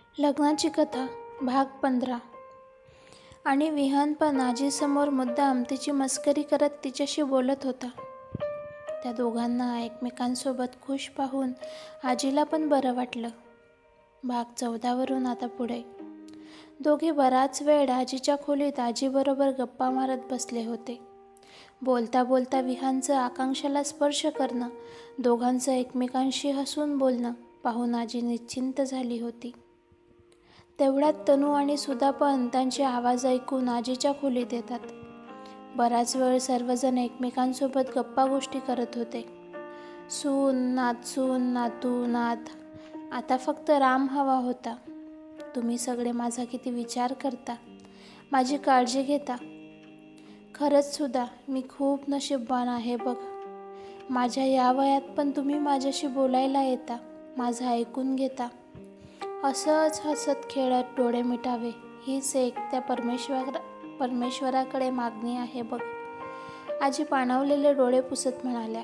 लग्नाची कथा भाग 15. आणि विहान पण आजीसमोर मुद्दाम तिची मस्करी करत तिच्याशी बोलत होता. त्या दोघांना एकमेकांसोबत खुश पाहून आजीला पण बरं वाटलं. भाग 14 वरून आता पुढे. दोघे बराच वेळ आजीच्या खोलीत आजीबरोबर गप्पा मारत बसले होते. बोलता बोलता विहानचं आकांक्षाला स्पर्श करणं, दोघांचं एकमेकांशी हसून बोलणं पाहून आजी निश्चिंत झाली होती. तेवढ्यात तनू आणि सुधा पण त्यांचे आवाज ऐकून आजीच्या खोलीत येतात. बराच वेळ सर्वजण एकमेकांसोबत गप्पा गोष्टी करत होते. सून, नातसून, नातू, नात. आता फक्त राम हवा होता. तुम्ही सगळे माझा किती विचार करता, माझी काळजी घेता. खरंच सुद्धा मी खूप नशीबवान आहे बघ. माझ्या या वयात पण तुम्ही माझ्याशी बोलायला येता, माझं ऐकून घेता. असंच हसत खेळत डोळे मिटावे हीच एक त्या परमेश्वराकडे मागणी आहे बघ. आजी पाणावलेले डोळे पुसत म्हणाल्या.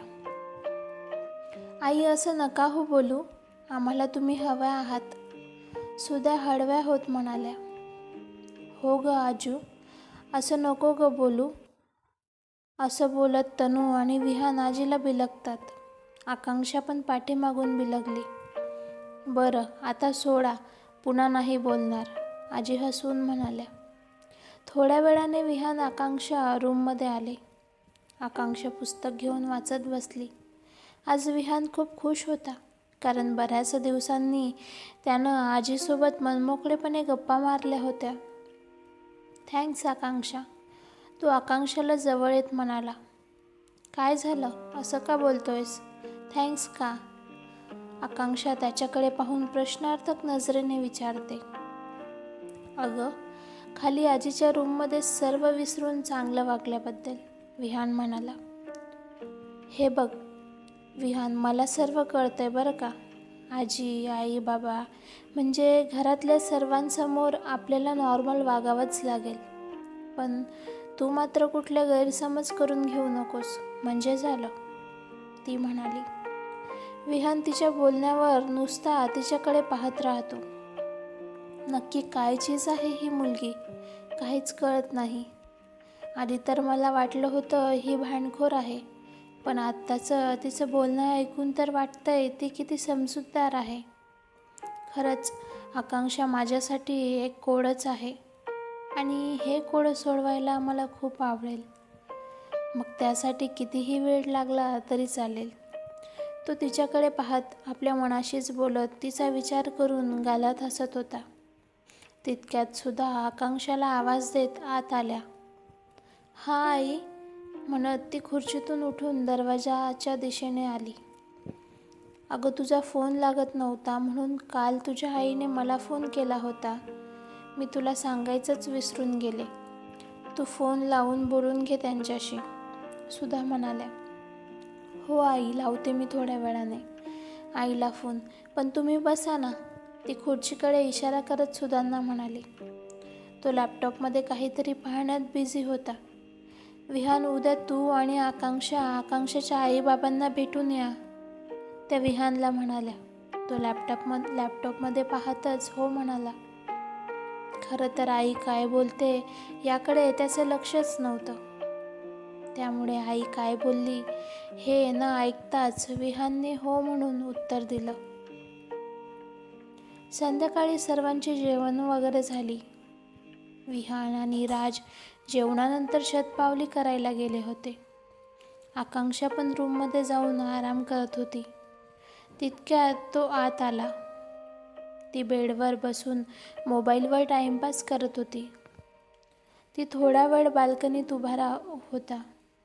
आई, असं नका हो बोलू, आम्हाला तुम्ही हव्या आहात. सुद्धा हळव्या होत म्हणाल्या. हो ग आजू, असं नको ग बोलू. असं बोलत तनू आणि विहान आजीला बिलगतात. आकांक्षा पण पाठीमागून बिलगली. बरं, आता सोडा, पुन्हा नाही बोलणार, आजी हसून म्हणाल्या. थोड्या वेळाने विहान आकांक्षा रूममध्ये आले. आकांक्षा पुस्तक घेऊन वाचत बसली. आज विहान खूप खुश होता, कारण बऱ्याच दिवसांनी त्यानं आजीसोबत मनमोकळेपणे गप्पा मारल्या होत्या. थँक्स आकांक्षा, तो आकांक्षाला जवळ येत म्हणाला. काय झालं, असं का बोलतोयस? थँक्स का? आकांक्षा त्याच्याकडे पाहून प्रश्नार्थक नजरेने विचारते. अगं, खाली आजीच्या रूममध्ये सर्व विसरून चांगलं वागल्याबद्दल, विहान म्हणाला. हे बघ विहान, मला सर्व कळतंय बरं का. आजी, आई, बाबा म्हणजे घरातल्या सर्वांसमोर आपल्याला नॉर्मल वागावंच लागेल. पण तू मात्र कुठले गैरसमज करून घेऊ नकोस, म्हणजे झालं, ती म्हणाली. विहान तिच्या बोलण्यावर नुसता तिच्याकडे पाहत राहतो. नक्की काय चीज आहे ही मुलगी, काहीच कळत नाही. आधी तर मला वाटलं होतं ही भांडखोर आहे, पण आत्ताचं तिचं बोलणं ऐकून तर वाटतंय ती किती समजूतदार आहे. खरंच आकांक्षा माझ्यासाठी एक कोडच आहे, आणि हे कोड सोडवायला मला खूप आवडेल. मग त्यासाठी कितीही वेळ लागला तरी चालेल. तो तिच्याकडे पाहत आपल्या मनाशीच बोलत तिचा विचार करून गालात हसत होता. तितक्यात सुद्धा आकांक्षाला आवाज देत आत आल्या. हा आई, म्हणत ती खुर्चीतून उठून दरवाजाच्या दिशेने आली. अगं, तुझा फोन लागत नव्हता म्हणून काल तुझ्या आईने मला फोन केला होता. मी तुला सांगायचंच विसरून गेले. तू फोन लावून बोलून घे त्यांच्याशी, सुधा म्हणाल्या. हो आई, लावते मी थोड्या वेळाने आईला फोन, पण तुम्ही बसा ना, ती खुर्चीकडे इशारा करत सुधांना म्हणाली. तो लॅपटॉपमध्ये काहीतरी पाहण्यात बिझी होता. विहान, उद्या तू आणि आकांक्षाच्या आईबाबांना भेटून या, त्या विहानला म्हणाल्या. तो लॅपटॉपमध्ये पाहतच हो म्हणाला. खरं तर आई काय बोलते याकडे त्याचं लक्षच नव्हतं. त्यामुळे आई काय बोलली हे न ऐकताच विहानने हो म्हणून उत्तर दिलं. संध्याकाळी सर्वांची जेवण वगैरे झाली. विहान आणि राज जेवणानंतर शतपावली करायला गेले होते. आकांक्षा पण रूममध्ये जाऊन आराम करत होती. तितक्यात तो आत आला. ती बेडवर बसून मोबाईलवर टाइमपास करत होती. ती थोडा वेळ बाल्कनीत उभा होता.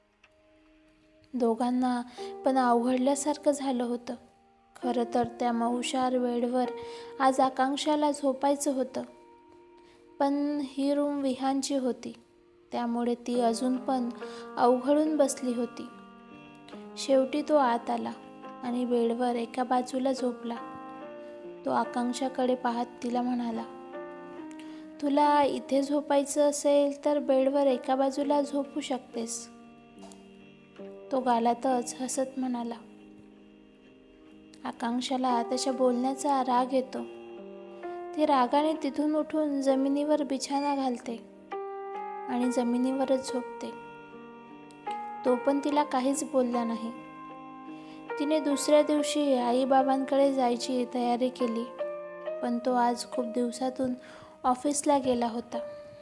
दोघांना पण अवघडल्यासारखं झालं होतं. खरं तर त्या मऊशार बेडवर आज आकांक्षाला झोपायचं होतं, पण ही रूम विहानची होती, त्यामुळे ती अजून पण अवघडून बसली होती. शेवटी तो आत आला आणि बेडवर एका बाजूला झोपला. तो आकांक्षाकडे पाहत तिला म्हणाला. तुला इथे झोपायचं असेल तर बेडवर एका बाजूला झोपू शकतेस. तो गालातच हसत म्हणाला. आकांक्षाला त्याच्या बोलण्याचा राग येतो. ती रागाने तिथून उठून जमिनीवर बिछाना घालते आणि जमिनीवरच झोपते. तो पण तिला काहीच बोलला नाही. तिने दुसऱ्या दिवशी आईबाबांकडे जायची तयारी केली, पण तो आज खूप दिवसातून ऑफिसला गेला होता.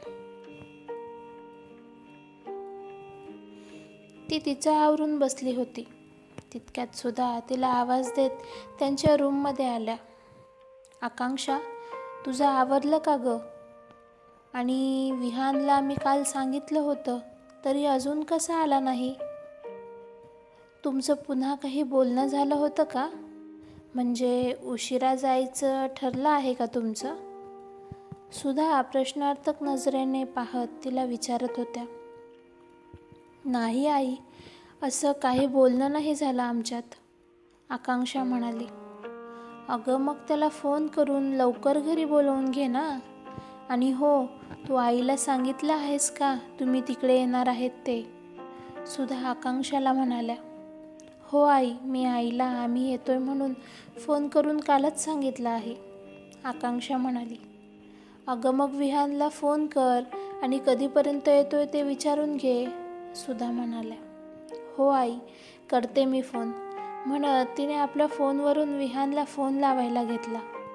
ती तिचं आवरून बसली होती. तितक्यात सुद्धा तिला आवाज देत त्यांच्या रूममध्ये आल्या. आकांक्षा, तुझं आवरलं का गं? आणि विहानला मी काल सांगितलं होतं, तरी अजून कसा आला नाही? तुमचं पुन्हा काही बोलणं झालं होतं का? म्हणजे उशिरा जायचं ठरलं आहे का तुमचं? सुधा प्रश्नार्थक नजरेने पाहत तिला विचारत होत्या. नाही आई, असं काही बोलणं नाही झालं आमच्यात, आकांक्षा म्हणाली. अगं मग त्याला फोन करून लवकर घरी बोलवून घे ना. आणि हो, तू आईला सांगितलं आहेस का तुम्ही तिकडे येणार आहेत ते? सुधा आकांक्षाला म्हणाल्या. हो आई, मी आईला आम्ही येतोय म्हणून फोन करून कालच सांगितलं आहे, आकांक्षा म्हणाली. अगं मग विहानला फोन कर आणि कधीपर्यंत येतोय ते विचारून घे, सुधा म्हणाल्या. हो आई, करते मी फोन, म्हणत तिने आपल्या फोनवरून विहानला फोन लावायला घेतला.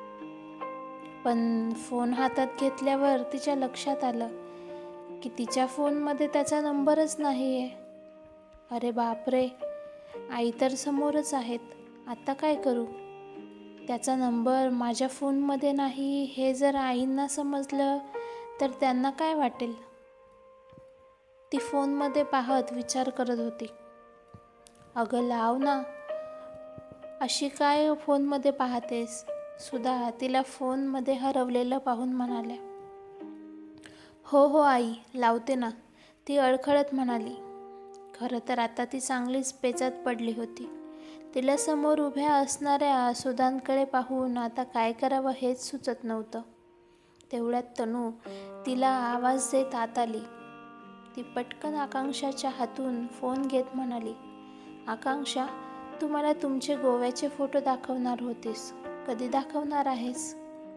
पण फोन हातात घेतल्यावर तिच्या लक्षात आलं की तिच्या फोनमध्ये त्याचा नंबरच नाही आहे. अरे बापरे, आई तर समोरच आहेत, आता काय करू? त्याचा नंबर माझ्या फोनमध्ये नाही हे जर आईंना समजलं तर त्यांना काय वाटेल? ती फोनमध्ये पाहत विचार करत होती. अगं लाव ना, अशी काय फोनमध्ये पाहतेस? सुधा तिला फोनमध्ये हरवलेलं पाहून म्हणाल्या. हो हो आई, लावते ना, ती अडखळत म्हणाली. खरं तर आता ती चांगलीच पेचात पडली होती. तिला समोर उभ्या असणाऱ्या सुधांकडे पाहून आता काय करावं हेच सुचत नव्हतं. तेवढ्यात तनू तिला आवाज देत आत आली. ती पटकन आकांक्षाच्या हातून फोन घेत म्हणाली. आकांक्षा, तू मला तुमचे गोव्याचे फोटो दाखवणार होतीस, कधी दाखवणार आहेस?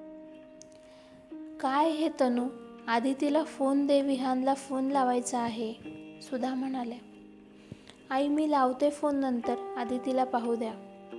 काय हे तनू, आधी तिला फोन दे, विहानला फोन लावायचा आहे, सुधा म्हणाल्या. आई मी लावते फोन नंतर, आधी तिला पाहू द्या,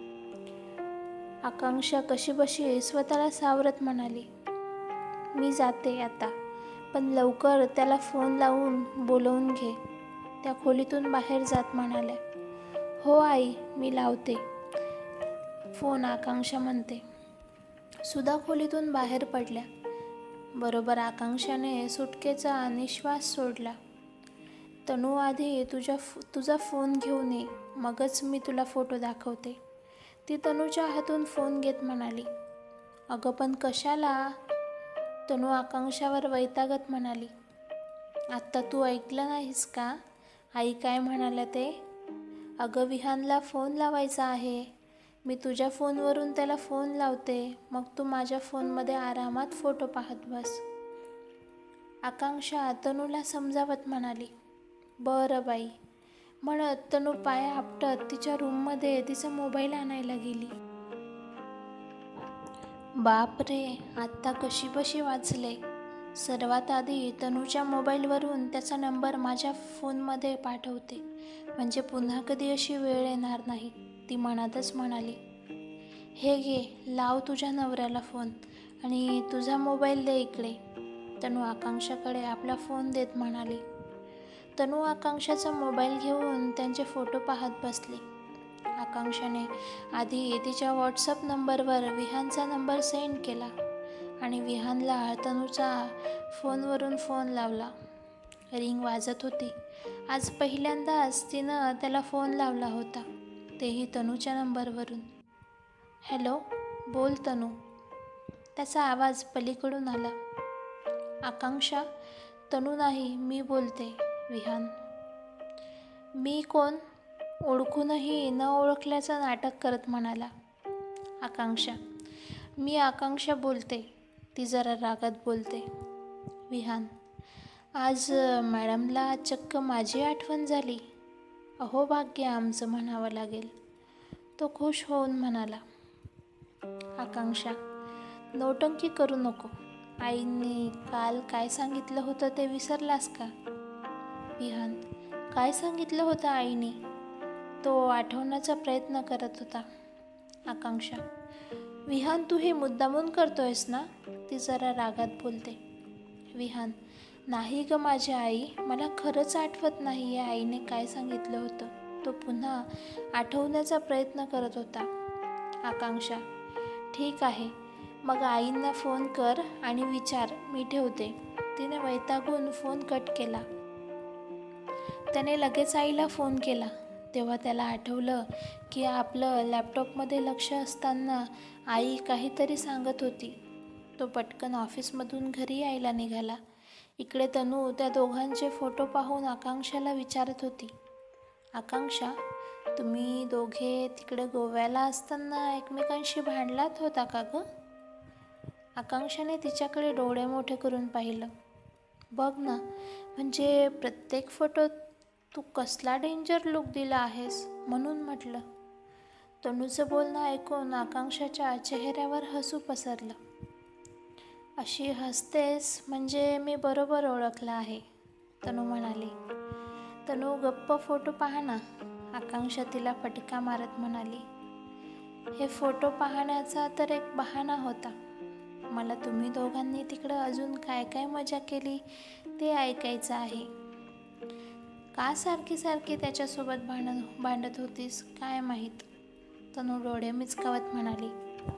आकांक्षा कशीबशी स्वतःला सावरत म्हणाली. मी जाते आता, पण लवकर त्याला फोन लावून बोलवून घे, त्या खोलीतून बाहेर जात म्हणाल्या. हो आई, मी लावते फोन, आकांक्षा म्हणते. सुधा खोलीतून बाहेर पडल्या. बरोबर आकांक्षाने सुटकेचा निश्वास सोडला. तनू, आधी तुझा फोन घेऊन ये, मगच मी तुला फोटो दाखवते, ती तनूच्या हातून फोन घेत म्हणाली. अगं पण कशाला? तनू आकांक्षावर वैतागत म्हणाली. आत्ता तू ऐकलं नाहीस का आई काय म्हणाल्या ते? अगं विहानला फोन लावायचा आहे, मी तुझ्या फोनवरून त्याला फोन लावते, मग तू माझ्या फोनमध्ये आरामात फोटो पाहत बस, आकांक्षा तनूला समजावत म्हणाली. बरं बाई, म्हणत तनू पाया आपटत तिच्या रूममध्ये तिचा मोबाईल आणायला गेली. बापरे, आत्ता कशीबशी वाचले. सर्वात आधी तनूच्या मोबाईलवरून त्याचा नंबर माझ्या फोनमध्ये पाठवते, म्हणजे पुन्हा कधी अशी वेळ येणार नाही, ती मनातच म्हणाली. हे घे, लाव तुझ्या नवऱ्याला फोन आणि तुझा मोबाईल दे इकडे, तनू आकांक्षाकडे आपला फोन देत म्हणाली. तनू आकांक्षाचा मोबाईल घेऊन त्यांचे फोटो पाहत बसली. आकांक्षाने आधी तिच्या व्हॉट्सअप नंबरवर विहानचा नंबर सेंड केला आणि विहानला तनूचा फोनवरून फोन लावला. रिंग वाजत होती. आज पहिल्यांदाच तिनं त्याला फोन लावला होता, तेही तनूच्या नंबरवरून. हॅलो, बोल तनू, त्याचा आवाज पलीकडून आला. आकांक्षा, तनू नाही, मी बोलते, विहान. मी कोण? ओळखूनही न ओळखल्याचं नाटक करत म्हणाला. आकांक्षा, मी आकांक्षा बोलते, ती जरा रागात बोलते. विहान, आज मॅडमला चक्क माझी आठवण झाली, अहो भाग्य आमचं म्हणावं लागेल, तो खुश होऊन म्हणाला. आकांक्षा, नौटंकी करू नको. आईने काल काय सांगितलं होतं ते विसरलास का? विहान: काय सांगितलं होतं आईने? तो आठवण्याचा प्रयत्न करत होता. आकांक्षा: विहान, तू हे मुद्दामून करतोयस ना? ती जरा रागात बोलते. विहान: नाही ग माझी आई, मला खरंच आठवत नाही आहे आईने काय सांगितलं होतं. तो पुन्हा आठवण्याचा प्रयत्न करत होता. आकांक्षा: ठीक आहे, मग आईंना फोन कर आणि विचार, मी ठेवते. तिने वैतागून फोन कट केला. त्याने लगेच आईला फोन केला. तेव्हा त्याला आठवलं की आपलं लॅपटॉपमध्ये लक्ष असताना आई काहीतरी सांगत होती. तो पटकन ऑफिसमधून घरी यायला निघाला. इकडे तनू त्या दोघांचे फोटो पाहून आकांक्षाला विचारत होती. आकांक्षा, तुम्ही दोघे तिकडे गोव्याला असताना एकमेकांशी भांडलात होता का गं? आकांक्षाने तिच्याकडे डोळे मोठे करून पाहिलं. बघ ना, म्हणजे प्रत्येक फोटोत तू कसला डेंजर लुक दिला आहेस, म्हणून म्हटलं. तनूचं बोलणं ऐकून आकांक्षाच्या चेहऱ्यावर हसू पसरलं. अशी हसतेस म्हणजे मी बरोबर ओळखलं आहे, तनू म्हणाली. तनू गप्प फोटो पाहा ना, आकांक्षा तिला फटका मारत म्हणाली. हे फोटो पाहण्याचा तर एक बहाणा होता. मला तुम्ही दोघांनी तिकडं अजून काय काय मजा केली ते ऐकायचं आहे. का सारखी सारखी त्याच्यासोबत भांडत होतीस काय माहीत, तनू डोळे मिचकावत म्हणाली.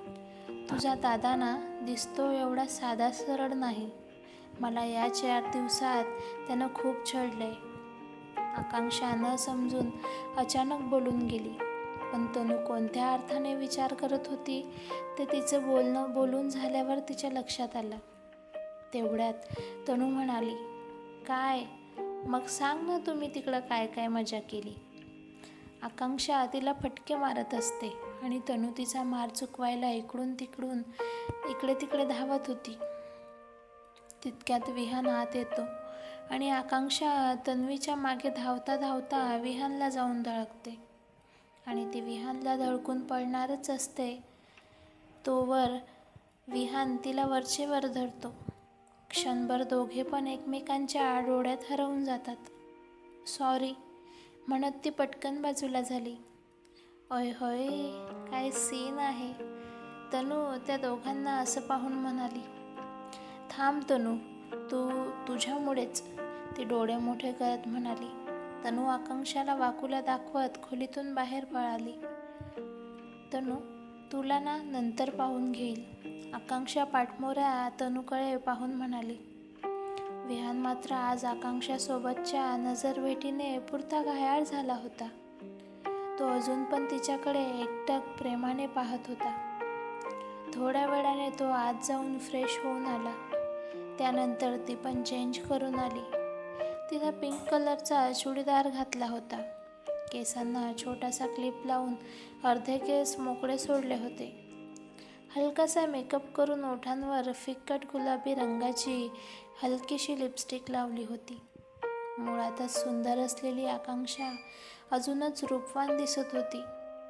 तुझा दादा ना दिसतो एवढा साधा सरळ नाही. मला या 4 दिवसात त्यानं खूप छळलंय. आकांक्षा न समजून अचानक बोलून गेली. पण तनू कोणत्या अर्थाने विचार करत होती ते तिचं बोलून झाल्यावर तिच्या लक्षात आलं. तेवढ्यात तनू म्हणाली, काय मग सांग ना, तुम्ही तिकडं काय काय मजा केली. आकांक्षा तिला फटके मारत असते आणि तनू तिचा मार चुकवायला इकडून इकडे तिकडे धावत होती. तितक्यात विहान आत येतो आणि आकांक्षा तन्वीच्या मागे धावता धावता विहानला जाऊन धडकते आणि ती विहानला धडकून पडणारच असते. तोवर विहान तिला वरचेवर धरतो. क्षणभर दोघे पण एकमेकांच्या डोळ्यात हरवून जातात. सॉरी म्हणत ती पटकन बाजूला झाली. ओय होय, काय सीन आहे, तनू त्या दोघांना असं पाहून म्हणाली. थांब तनू, तुझ्यामुळेच, ती डोळे मोठे करत म्हणाली. तनू आकांक्षाला वाकूला दाखवत खोलीतून बाहेर पळाली. तनू, तुला ना नंतर पाहून घेईल, आकांक्षा पाठमोऱ्या तनूकडे पाहून म्हणाली. विहान मात्र आज आकांक्षासोबतच्या नजरभेटीने पुरता घायाळ झाला होता. तो अजून पण तिच्याकडे एकटक प्रेमाने पाहत होता. थोड्या वेळाने तो आत जाऊन फ्रेश होऊन आला. त्यानंतर ती पण चेंज करून आली. तिनं पिंक कलरचा चुडीदार घातला होता. केसांना छोटासा क्लिप लावून अर्धे केस मोकळे सोडले होते. हलकासा मेकअप करून ओठांवर फिकट गुलाबी रंगाची हलकीशी लिपस्टिक लावली होती. मुळातच सुंदर असलेली आकांक्षा अजूनच रूपवान दिसत होती.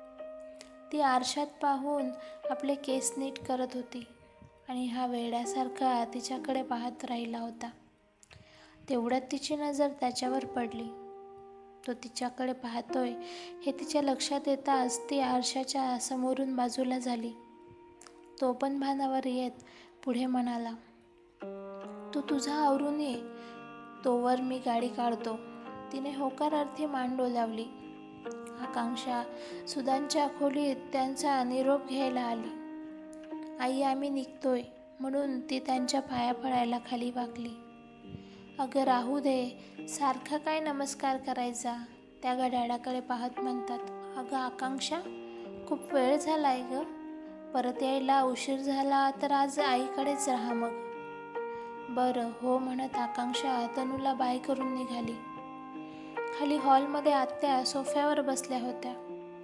ती आरशात पाहून आपले केस नीट करत होती आणि हा वेड्यासारखा तिच्याकडे पाहत राहिला होता. तेवढ्यात तिची नजर त्याच्यावर पडली. तो तिच्याकडे पाहतोय हे तिच्या लक्षात येताच ती आरशाच्या समोरून बाजूला झाली. तो पण भानावर येत पुढे म्हणाला, तू तुझा आवरून ये, तोवर मी गाडी काढतो. तिने होकारार्थी मान डोलावली. आकांक्षा सुदांच्या खोलीत त्यांचा निरोप घ्यायला आली. आई, आम्ही निघतोय, म्हणून ती त्यांच्या पाया पडायला खाली वाकली. अगं राहू दे, सारखा काय नमस्कार करायचा, त्या घड्याळाकडे पाहत म्हणतात. अगं आकांक्षा, खूप वेळ झालाय गं, परत यायला उशीर झाला तर आज आईकडेच राहा मग. बरं हो म्हणत आकांक्षा तनूला बाय करून निघाली. खाली हॉलमध्ये आत्या सोफ्यावर बसल्या होत्या.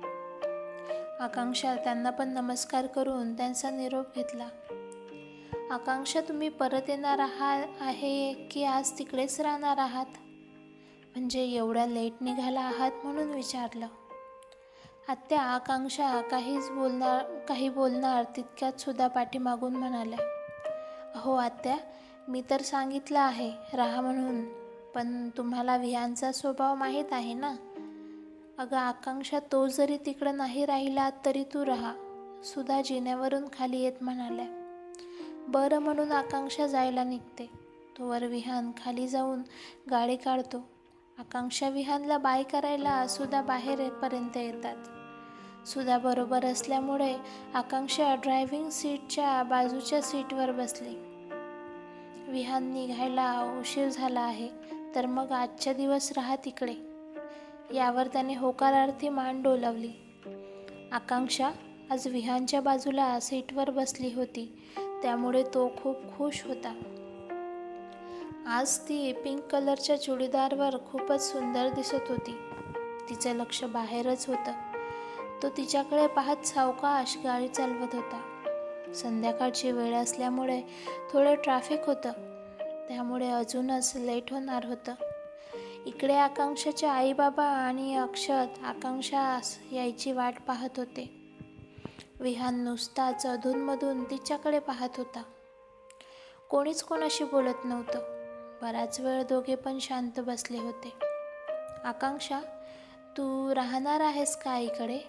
आकांक्षा त्यांना पण नमस्कार करून त्यांचा निरोप घेतला. आकांक्षा, तुम्ही परत येणार आहे की आज तिकडेच राहणार आहात? म्हणजे एवढ्या लेट निघाला आहात म्हणून विचारलं. आत्या आकांक्षा काही बोलणार तितक्यात सुद्धा पाठीमागून म्हणाल्या, हो आत्या, मी तर सांगितलं आहे राहा म्हणून, पण तुम्हाला विहानचा स्वभाव माहीत आहे ना. अगं आकांक्षा, तो जरी तिकडं नाही राहिला तरी तू राहा, सुधा जिन्यावरून खाली येत म्हणाल्या. बरं म्हणून आकांक्षा जायला निघते. तोवर विहान खाली जाऊन गाडी काढतो. आकांक्षा विहानला बाय करायला सुधा बाहेरपर्यंत येतात. सुधा बरोबर असल्यामुळे आकांक्षा ड्रायव्हिंग सीटच्या बाजूच्या सीटवर बसली. विहान निघायला उशीर झाला आहे, तर मग आजच्या दिवस राहा तिकडे, यावर त्याने होकारार्थी मान डोलावली. आकांक्षा आज विहानच्या बाजूला सीटवर बसली होती, त्यामुळे तो खूप खुश होता. आज ती पिंक कलरच्या चुडीदारवर खूपच सुंदर दिसत होती. तिचं लक्ष बाहेरच होतं. तो तिच्याकडे पाहत सावकाश गाडी चालवत होता. संध्याकाळची वेळ असल्यामुळे थोडं ट्रॅफिक होतं, त्यामुळे अजूनच लेट होणार होतं. इकडे आकांक्षाचे आईबाबा आणि अक्षत आकांक्षा यायची वाट पाहत होते. विहान नुसताच अधूनमधून तिच्याकडे पाहत होता. कोणीच कोणाशी बोलत नव्हतं. बराच वेळ दोघे पण शांत बसले होते. आकांक्षा, तू राहणार आहेस का आईकडे?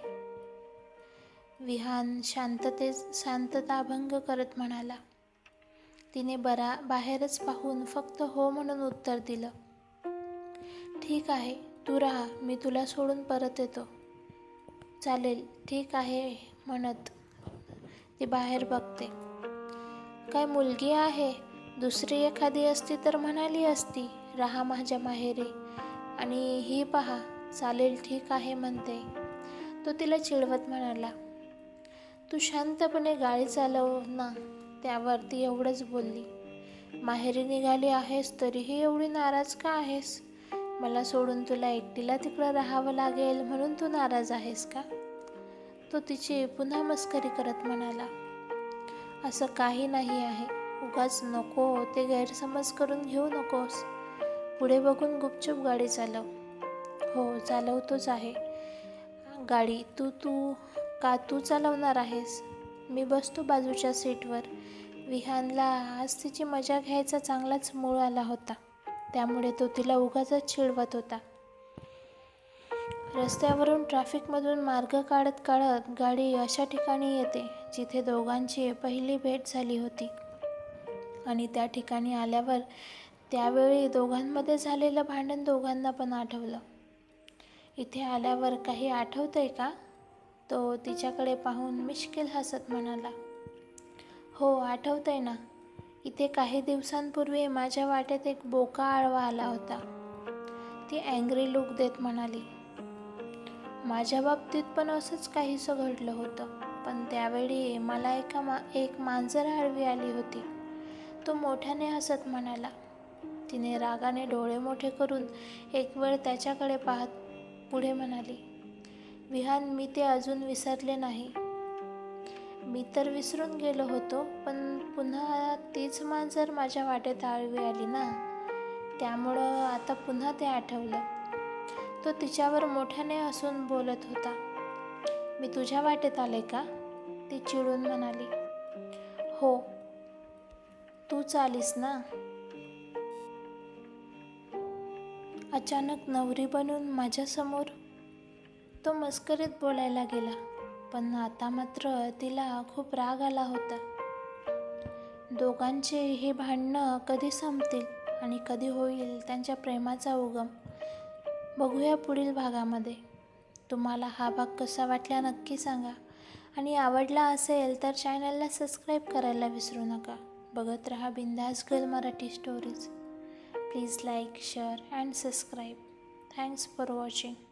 विहान शांतताभंग करत म्हणाला. तिने बाहेरच पाहून फक्त हो म्हणून उत्तर दिलं. ठीक आहे, तू राहा, मी तुला सोडून परत येतो. चालेल, ठीक आहे म्हणत ती बाहेर बघते. काय मुलगी आहे, दुसरी एखादी असती तर म्हणाली असती राहा माझ्या माहेरी, आणि ही पहा चालेल ठीक आहे म्हणते. तो तिला चिडवत म्हणाला, तू शांतपणे गाडी चालव ना. त्यावर ती एवढंच बोलली, माहेरी निघाली आहेस तरीही एवढी नाराज का आहेस? मला सोडून तुला एकटीला तिकडं राहावं लागेल म्हणून तू नाराज आहेस का? तो तिची पुन्हा मस्करी करत म्हणाला, असं काही नाही आहे, उगाच नको ते गैरसमज करून घेऊ नकोस. पुढे बघून गुपचूप गाडी चालव. हो चालवतोच आहे गाडी. तू चालवणार आहेस? मी बसतो बाजूच्या सीटवर. विहानला आज तिची मजा घ्यायचा चांगलाच मूळ आला होता, त्यामुळे तो तिला उगाचच चिडवत होता. रस्त्यावरून ट्रॅफिकमधून मार्ग काढत गाडी अशा ठिकाणी येते जिथे दोघांची पहिली भेट झाली होती. आणि त्या ठिकाणी आल्यावर त्यावेळी दोघांमध्ये झालेलं भांडण दोघांना पण आठवलं. इथे आल्यावर काही आठवतंय का? तो तिच्याकडे पाहून मिश्किल हसत म्हणाला. हो आठवतंय ना. इथे काही दिवसांपूर्वी माझ्या वाटेत एक बोका आडवा आला होता. ती अँग्री लुक देत म्हणाली. माझ्या बाबतीत पण असंच काहीसं घडलं होतं, पण त्यावेळी मला एक मांजर आडवी आली होती. तो मोठ्याने हसत म्हणाला. तिने रागाने डोळे मोठे करून एक वेळ त्याच्याकडे पाहत पुढे म्हणाली, विहान, मी ते अजून विसरले नाही. मी तर विसरून गेलो होतो, पण पुन्हा तीच मांजर माझ्या वाटेत आडवी आली ना, त्यामुळं आता पुन्हा ते आठवलं. तो तिच्यावर मोठ्याने हसून बोलत होता. मी तुझ्या वाटेत आले का? ती चिडून म्हणाली. हो, तूच आलीस ना. अचानक नवरी बनून माझ्यासमोर? तो मस्करीत बोलायला गेला, पण आता मात्र तिला खूप राग आला होता. दोघांचे हे भांडणं कधी संपतील आणि कधी होईल त्यांच्या प्रेमाचा उगम, बघूया पुढील भागामध्ये. तुम्हाला हा भाग कसा वाटला नक्की सांगा, आणि आवडला असेल तर चॅनलला सबस्क्राईब करायला विसरू नका. बघत रहा बिंदास girl Marathi stories. Please like, share and subscribe. Thanks for watching.